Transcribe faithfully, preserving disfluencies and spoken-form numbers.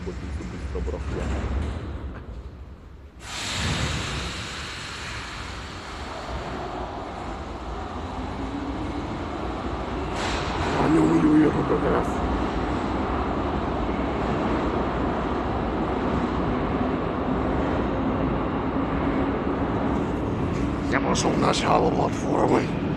работница быстро барахла. Они уедут как раз. Я пошел в начало платформы.